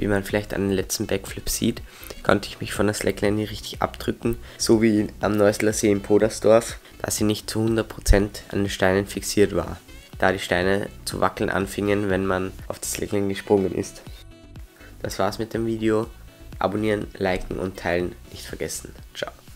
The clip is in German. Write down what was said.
Wie man vielleicht an den letzten Backflip sieht, konnte ich mich von der Slackline nicht richtig abdrücken, so wie am Neusler See in Podersdorf, da sie nicht zu 100% an den Steinen fixiert war, da die Steine zu wackeln anfingen, wenn man auf das Slackline gesprungen ist. Das war's mit dem Video. Abonnieren, liken und teilen nicht vergessen. Ciao.